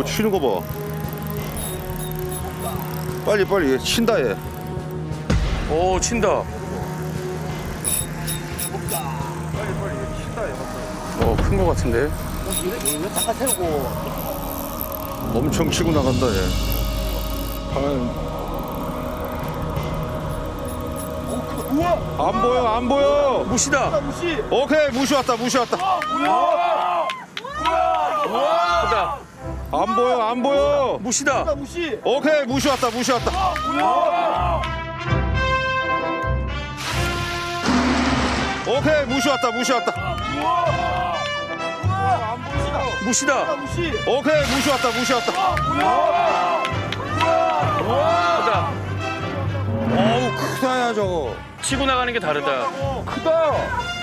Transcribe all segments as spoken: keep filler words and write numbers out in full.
오, 치는 거 봐. 빨리 빨리 친다 얘. 오, 친다. 빨리 빨리 친다 얘. 어, 큰 거 같은데. 잠깐 세우고. 엄청 치고 나간다 얘. 방금. 우와! 안 보여 안 보여. 무시다. 무시. 오케이 무시 왔다 무시 왔다. 뭐야? 무시다. 안 보여 안 보여. 무시다. 무시. 오케이 무시 왔다 무시 왔다. 뭐야? 오케이 무시 왔다 무시 왔다. 안 보여. 무시다. 무시. 오케이 무시 왔다 무시 왔다. 크다. 어우, 크다야 저거. 치고 나가는 게 다르다. 크다.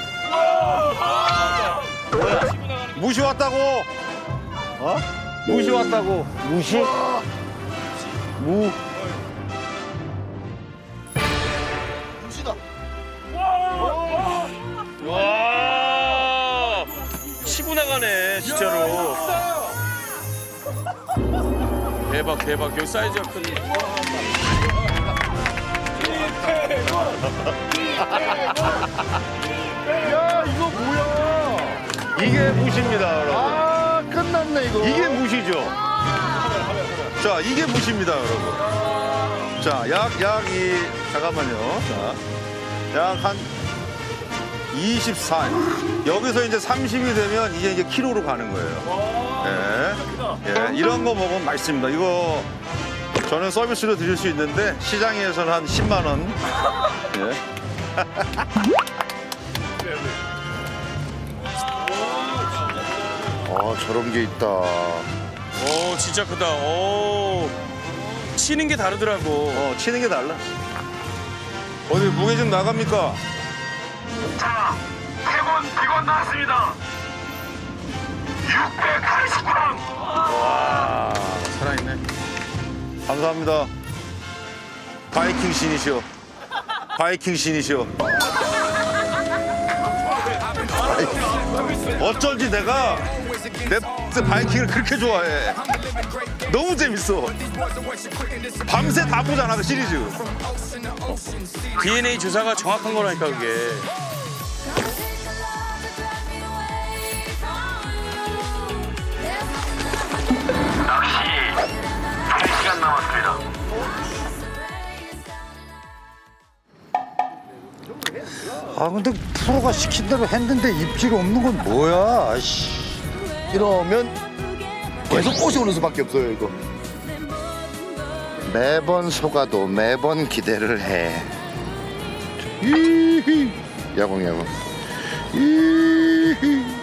무시 왔다고. 어? 무시 왔다고. 무시? 무. 무시다. 와, 치고 나가네, 진짜로. 대박, 대박. 여기 사이즈가 크니. 야 이거 뭐야? 이게 무시입니다 여러분. 아, 끝났네 이거. 이게 무시죠. 자 이게 무시입니다 여러분. 자약약이 잠깐만요. 약 한 이십사. 여기서 이제 삼십이 되면 이게 이제 키로로 가는 거예요. 예. 예. 이런 거 먹으면 맛있습니다. 이거 저는 서비스로 드릴 수 있는데 시장에서는 한 십만 원. 예. 아, 저런 게 있다. 오, 진짜 크다. 오, 치는 게 다르더라고. 어, 치는 게 달라. 어디 무게 좀 나갑니까? 자, 태권 비건 나왔습니다. 육백팔십 그램. 와, 살아있네. 감사합니다. 바이킹 신이시오. 바이킹 신이시오. 어쩐지 내가 내 바이킹을 그렇게 좋아해. 너무 재밌어. 밤새 다 보잖아, 그 시리즈. 디엔에이 주사가 정확한 거라니까, 그게. 낚시 두 시간 남았습니다. 아, 근데 프로가 시킨 대로 했는데 입질 없는 건 뭐야? 아이씨. 이러면 계속 꼬셔오는 수밖에 없어요, 이거. 매번 속아도 매번 기대를 해. 이히. 야광, 야광. 이히.